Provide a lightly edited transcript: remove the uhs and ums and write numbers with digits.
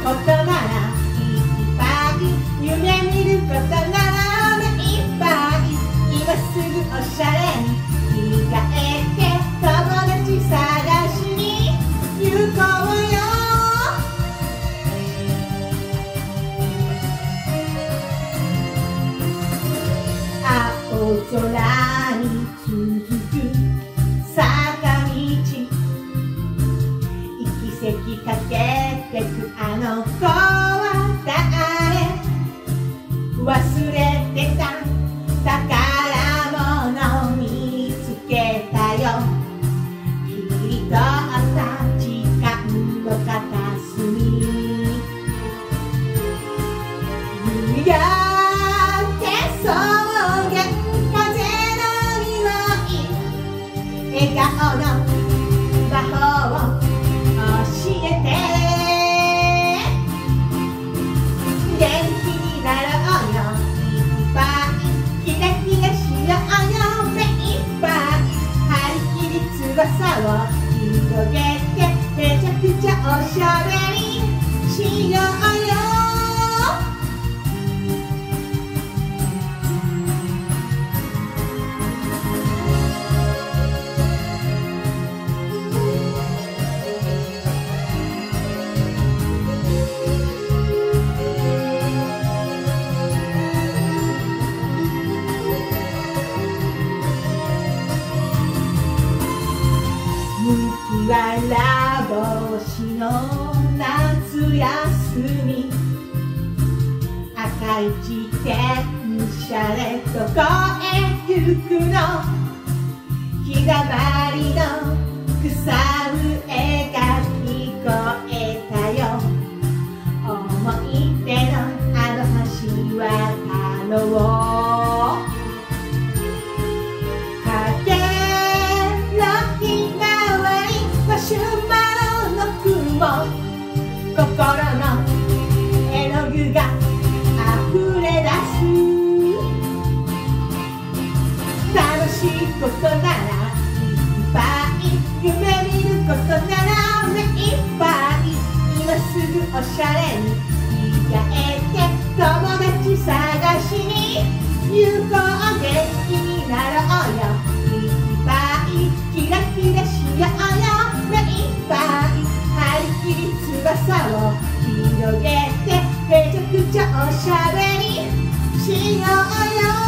ことならいっぱい、夢見ることなら目いっぱい、今すぐおしゃれに着替えて友達探しに行こうよ。青空に続く坂道、行き先かけてくあの子は誰？忘れてた宝物見つけたよ。切り取った時間の片隅、夕焼け草原、風の匂い、笑顔の魔法を教えて。元気になろうよ、いっぱいキラキラしようよ。目いっぱい張り切り翼を広げて、めちゃくちゃおしゃべりしようよ。麦わら帽子の夏休み、赤い自転車でどこへ行くの？日だまりの草笛が聞こえたよ。思い出のあの橋渡ろう。マシュマロの雲、心の絵の具が溢れ出す。楽しいことならいっぱい、夢見ることなら目いっぱい、今すぐおしゃれに着替えて友達探しに行こう。元気になろうよ、いっぱいキラキラしようよ。張り切り翼を広げて、めちゃくちゃおしゃべりしようよ。